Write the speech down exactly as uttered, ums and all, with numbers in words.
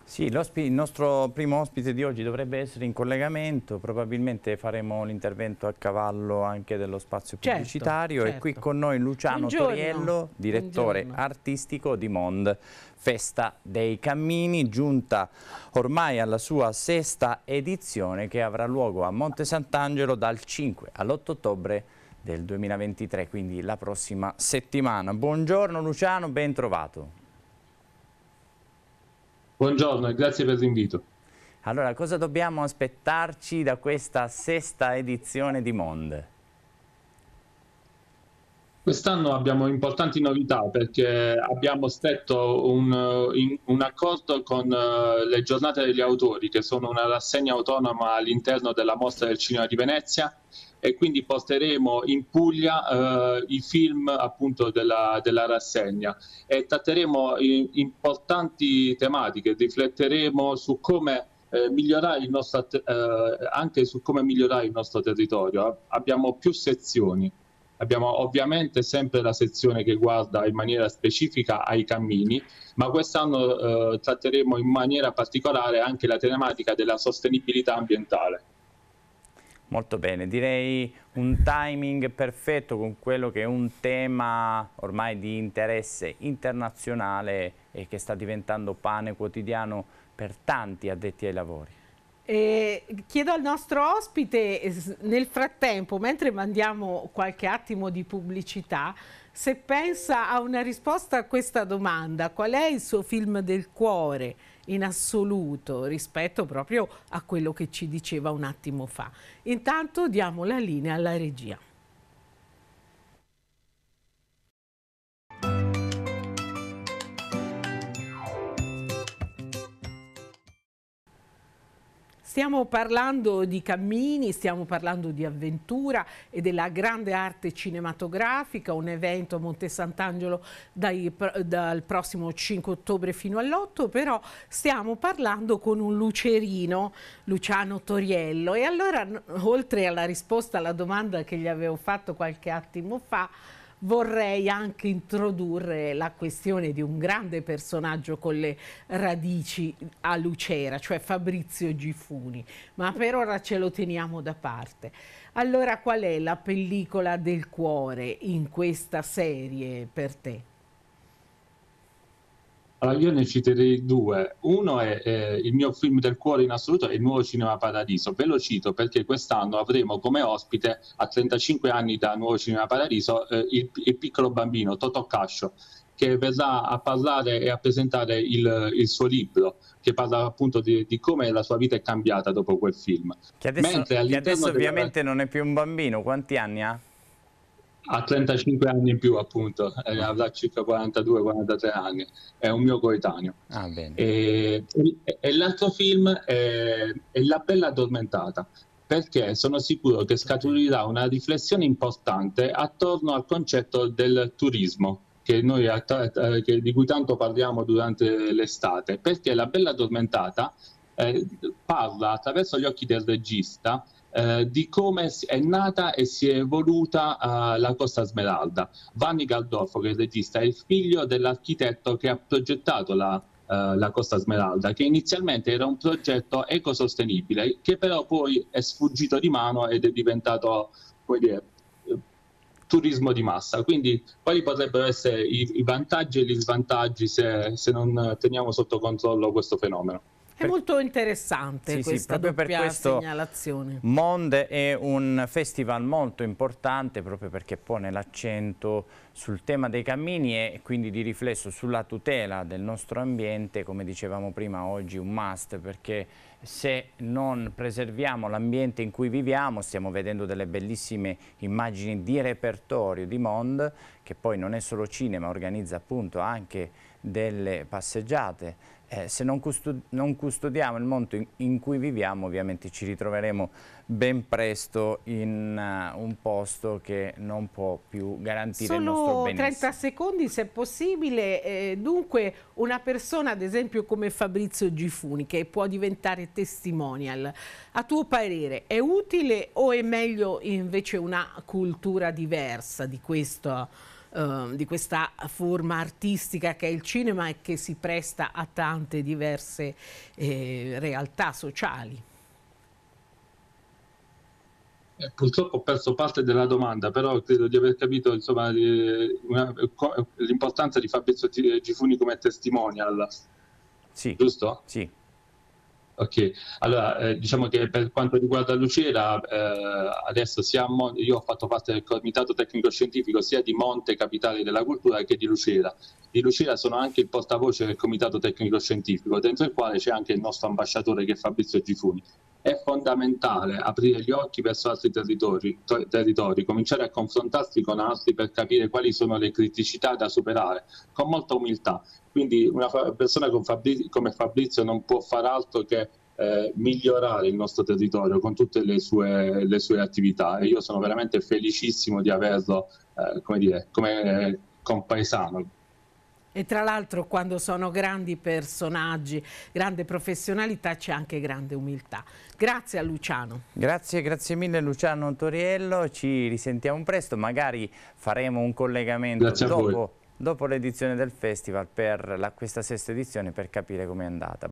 Sì, il nostro primo ospite di oggi dovrebbe essere in collegamento, probabilmente faremo l'intervento a cavallo anche dello spazio pubblicitario. Certo, È qui certo. con noi Luciano Buongiorno. Toriello, direttore Buongiorno. artistico di Mond, Festa dei Cammini, giunta ormai alla sua sesta edizione che avrà luogo a Monte Sant'Angelo dal cinque all'otto ottobre del duemilaventitré, quindi la prossima settimana. Buongiorno Luciano, ben trovato. Buongiorno e grazie per l'invito. Allora, cosa dobbiamo aspettarci da questa sesta edizione di Mond? Quest'anno abbiamo importanti novità perché abbiamo stretto un, un accordo con le giornate degli autori, che sono una rassegna autonoma all'interno della Mostra del Cinema di Venezia, e quindi porteremo in Puglia eh, i film appunto della, della rassegna e tratteremo importanti tematiche, rifletteremo su come eh, migliorare il nostro, eh, anche su come migliorare il nostro territorio. Abbiamo più sezioni. Abbiamo ovviamente sempre la sezione che guarda in maniera specifica ai cammini, ma quest'anno eh, tratteremo in maniera particolare anche la tematica della sostenibilità ambientale. Molto bene, direi un timing perfetto con quello che è un tema ormai di interesse internazionale e che sta diventando pane quotidiano per tanti addetti ai lavori. Eh, chiedo al nostro ospite, nel frattempo, mentre mandiamo qualche attimo di pubblicità, se pensa a una risposta a questa domanda: qual è il suo film del cuore in assoluto rispetto proprio a quello che ci diceva un attimo fa. Intanto diamo la linea alla regia. Stiamo parlando di cammini, stiamo parlando di avventura e della grande arte cinematografica, un evento a Monte Sant'Angelo dai, dal prossimo cinque ottobre fino all'otto, però stiamo parlando con un lucerino, Luciano Toriello, e allora, oltre alla risposta alla domanda che gli avevo fatto qualche attimo fa, vorrei anche introdurre la questione di un grande personaggio con le radici a Lucera, cioè Fabrizio Gifuni, ma per ora ce lo teniamo da parte. Allora, qual è la pellicola del cuore in questa serie per te? Allora, io ne citerei due. Uno è eh, il mio film del cuore in assoluto, è il Nuovo Cinema Paradiso. Ve lo cito perché quest'anno avremo come ospite, a trentacinque anni da Nuovo Cinema Paradiso, eh, il, il piccolo bambino Totò Cascio, che verrà a parlare e a presentare il, il suo libro, che parla appunto di, di come la sua vita è cambiata dopo quel film. Che adesso, Mentre che adesso della... ovviamente non è più un bambino. Quanti anni ha? Ha trentacinque anni in più, appunto, eh, avrà circa quarantadue quarantatré anni, è un mio coetaneo. Ah, bene. E, e, e l'altro film è, è La Bella Addormentata, perché sono sicuro che scaturirà una riflessione importante attorno al concetto del turismo, che noi, che, di cui tanto parliamo durante l'estate, perché La Bella Addormentata eh, parla attraverso gli occhi del regista Eh, di come è nata e si è evoluta uh, la Costa Smeralda. Vanni Galdolfo, che è il regista, è il figlio dell'architetto che ha progettato la, uh, la Costa Smeralda, che inizialmente era un progetto ecosostenibile, che però poi è sfuggito di mano ed è diventato, come dire, turismo di massa. Quindi quali potrebbero essere i, i vantaggi e gli svantaggi se, se non teniamo sotto controllo questo fenomeno? È molto interessante sì, questa sì, proprio doppia per questo segnalazione. Mond è un festival molto importante proprio perché pone l'accento sul tema dei cammini e quindi di riflesso sulla tutela del nostro ambiente, come dicevamo prima oggi un must, perché se non preserviamo l'ambiente in cui viviamo, stiamo vedendo delle bellissime immagini di repertorio di Mond, che poi non è solo cinema, organizza appunto anche delle passeggiate. Eh, se non, custod non custodiamo il mondo in, in cui viviamo, ovviamente ci ritroveremo ben presto in uh, un posto che non può più garantire Solo il nostro benessere. trenta secondi se possibile. Eh, dunque una persona ad esempio come Fabrizio Gifuni, che può diventare testimonial, a tuo parere è utile o è meglio invece una cultura diversa di questo? eh, di questa forma artistica che è il cinema e che si presta a tante diverse eh, realtà sociali. Eh, purtroppo ho perso parte della domanda, però credo di aver capito l'importanza di Fabrizio Gifuni come testimonial. Sì. Giusto? Sì. Ok, allora eh, diciamo che per quanto riguarda Lucera, eh, adesso siamo, io ho fatto parte del comitato tecnico scientifico sia di Monte Capitale della Cultura che di Lucera. Di Lucera sono anche il portavoce del comitato tecnico scientifico, dentro il quale c'è anche il nostro ambasciatore che è Fabrizio Gifuni. È fondamentale aprire gli occhi verso altri territori, territori, cominciare a confrontarsi con altri per capire quali sono le criticità da superare, con molta umiltà. Quindi una persona come Fabrizio non può far altro che eh, migliorare il nostro territorio con tutte le sue, le sue attività, e io sono veramente felicissimo di averlo eh, come dire, come eh, compaesano. E tra l'altro quando sono grandi personaggi, grande professionalità, c'è anche grande umiltà. Grazie a Luciano. Grazie, grazie mille Luciano Toriello, ci risentiamo presto, magari faremo un collegamento dopo, dopo l'edizione del festival per la, questa sesta edizione per capire com'è andata.